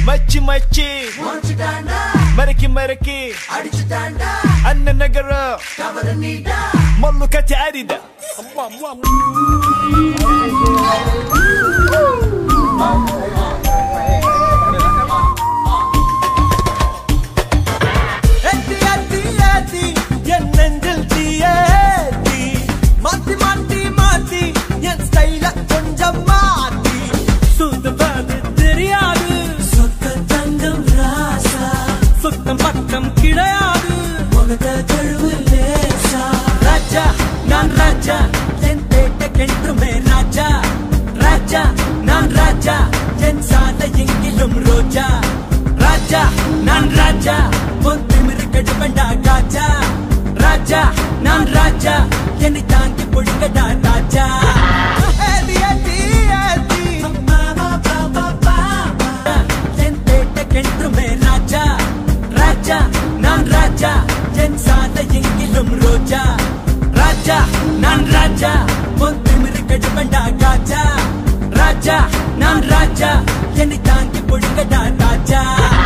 மச்சி மச்சி மரக்கி மரக்கி அண்ணன் நகர மல்லு கட்டி ஆடிட ஏத்தி ஏத்தி ஏத்தி என் நெஞ்சில் தீயேத்தி மாத்தி மாத்தி மாத்தி என் ஸ்டைல கொஞ்சம் மாத்தி சுத்தது தெரியாது சொத்த தங்கம் ராசா சுத்தம் பக்கம் கிடையாது முகத்த தழுவு லேசா ராஜா நான் ராஜா என் பேட்டைக்கென்றுமே ராஜா ராஜா நான் ராஜா என் சாலை எங்கிலும் ரோஜா ராஜா நான் ராஜா பொன் திமிரு கெடுவண்டா காஜா ராஜா நான் ராஜா என்னை தாங்கி பொழுங்கடா ராஜா ஏதி ஏதி ஏதி என் பேட்டைக்கென்றுமே ராஜா ராஜா நான் ராஜா என் சாலை எங்கிலும் ரோஜா ராஜா நான் ராஜா பொன் திமிரு கெடுவண்டா காஜா ராஜா நான் ராஜா என்னை தாங்கி பொழுங்கடா ராஜா